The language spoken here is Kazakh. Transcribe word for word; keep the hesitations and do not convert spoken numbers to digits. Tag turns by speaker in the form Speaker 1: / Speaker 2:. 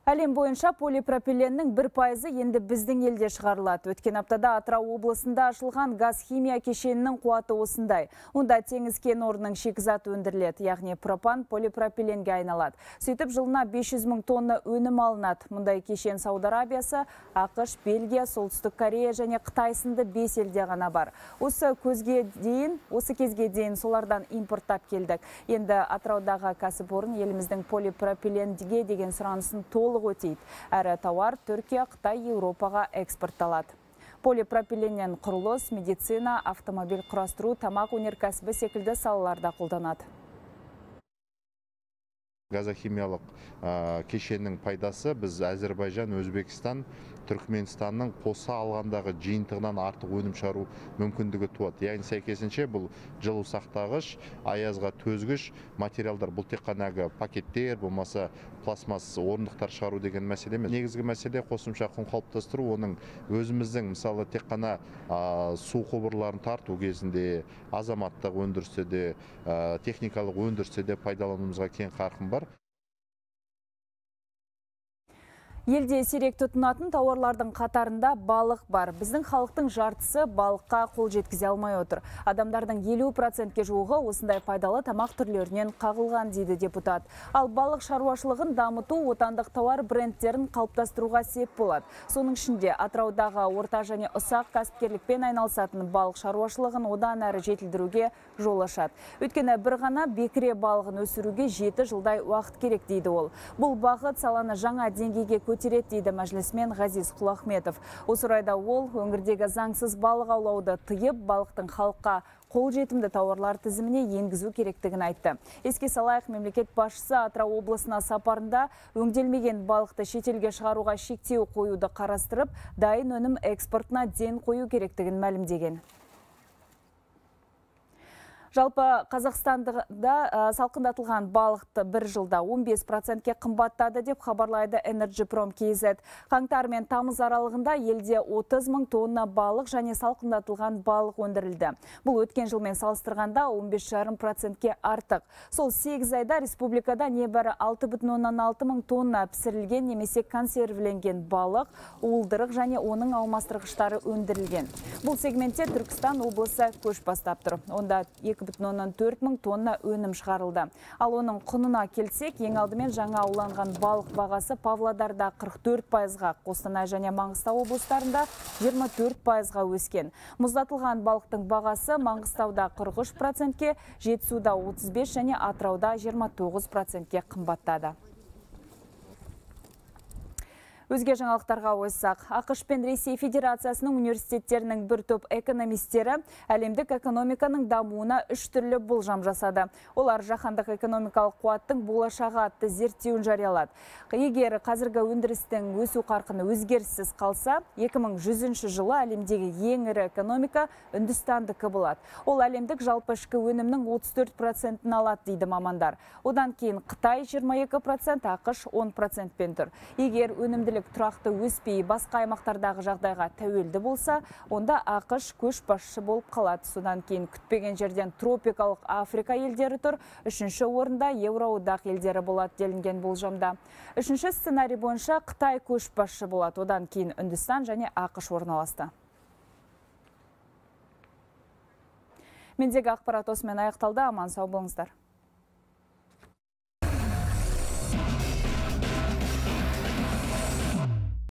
Speaker 1: Әлем бойынша полипропиленнің бір пайызы енді біздің елде шығарылады. Өткен аптада Атырау облысында ашылған газ-химия кешенінің қуаты осындай. Онда теңіз кен орнының шикізаты өндіріледі, яғни пропан полипропиленге айналады. Сөйтіп жылына бес жүз мың тонна өнім алынады. Мұндай кешен Сауд Арабиясы, ақш, Бельгия, Солтүстік Корея және Қытай сынды бес елде ғана бар. Осы көзге дейін, осы кезге дейін солардан импорттап келдік. Енді Атыраудағы кәсіпорын еліміздің полипропиленге деген сұранысын толық өтейді. Әрі тауар Түркия, Қытай, Еуропаға экспортталады. Полипропиленнен құрылыс, медицина, автомобиль құрастыру, тамақ өнеркәсібі секілді салаларда қолданады.
Speaker 2: Газохимиялық кешеннің пайдасы біз Әзербайжан, Өзбекстан, Түркменстанның қоса алғандағы жиынтығынан артық өнім шығару мүмкіндігі туады. Яғни сәйкесінше бұл жылу сақтағыш, аязға төзгіш материалдар. Бұл тек қана пакеттер, болмаса пластмасс орындықтар шығару деген мәселе емес. Негізгі мәселе қосымша құн қалыптастыру, оның өзіміздің мысалы тек қана су құбырларын тарту кезінде, азаматтық өндірісте де, техникалық өндірісте де пайдалануымызға кең қарқын бар.
Speaker 1: Елде сирек тұтынатын тауарлардың қатарында балық бар. Біздің халықтың жартысы балыққа қол жеткізе алмай отыр. Адамдардың елу процентке жуығы осындай пайдалы тамақ түрлерінен қағылған, дейді депутат. Ал балық шаруашылығын дамыту отандық тауар брендтерін қалыптастыруға сеп болады. Соның ішінде Атыраудағы орта және ұсақ кәсіпкерлікпен айналысатын балық шаруашылығын одан әрі жетілдіруге жол ашады. Өйткені бір ғана бекіре балығын өсіруге жеті жылдай уақыт керек, дейді ол. Бұл бағыт саланы жаңа деңгейге көтереді, дейді мәжілісмен Ғазиз Құлахметов. Осы орайда ол өңірдегі заңсыз балық аулауды тыйып, балықтың халыққа қолжетімді тауарлар тізіміне енгізу керектігін айтты. Еске салайық, мемлекет басшысы Атырау облысына сапарында өңделмеген балықты шетелге шығаруға шектеу қоюды қарастырып, дайын өнім экспортына ден қою керектігін мәлімдеген. Жалпы Қазақстанда салқындатылған балықты бір жылда он бес процентке қымбаттады деп хабарлайды Energyprom кей зет. Қаңтар мен тамыз аралығында елде отыз мың тонна балық және салқындатылған балық өндірілді. Бұл өткен жылмен салыстырғанда он бес жарым процентке артық. Сол сегіз айда республикада небәрі алты бүтін оннан алты мың тонна пісірілген немесе консервіленген балық, уылдырық және оның алмастырғыштары өндірілген. Бұл сегментте Түркістан облысы көш бастап тұр. Онда екі бүтін оннан төрт мың тонна өнім шығарылды. Ал оның құнына келсек, ең алдымен жаңа ауланған балық бағасы Павлодарда қырық төрт пайызға, Қостанай және Маңғыстау облыстарында жиырма төрт пайызға өскен. Мұздатылған балықтың бағасы Маңғыстауда қырық үш процентке, Жетісуда отыз бес және Атырауда жиырма тоғыз процентке қымбаттады. Өзге жаңалықтарға ойсақ, ақш пен Ресей Федерациясының университеттерінің бір топ экономистері әлемдік экономиканың дамуына үш түрлі болжам жасады. Олар жаһандық экономикалық қуаттың болашағы атты зерттеуін жариялады. Егер қазіргі өндірістің өсу қарқыны өзгеріссіз қалса, екі мың жүзінші жылы әлемдегі ең ірі экономика Үндістандікі болады. Ол әлемдік жалпы ішкі өнімнің отыз төрт процентін алады, дейді мамандар. Одан кейін Қытай жиырма екі процент, ақш он процентпен тұр. Егер өнімділік тұрақты өспей басқа аймақтардағы жағдайға тәуелді болса, онда ақш көшбасшы болып қалады. Содан кейін күтпеген жерден тропикалық Африка елдері тұр. Үшінші орында Еуроодақ елдері болады делінген болжамда. Үшінші сценарий бойынша Қытай көшбасшы болады. Одан кейін Үндістан және ақш орналасты. Мендегі ақпарат осымен аяқталды. Аман сау болыңыздар.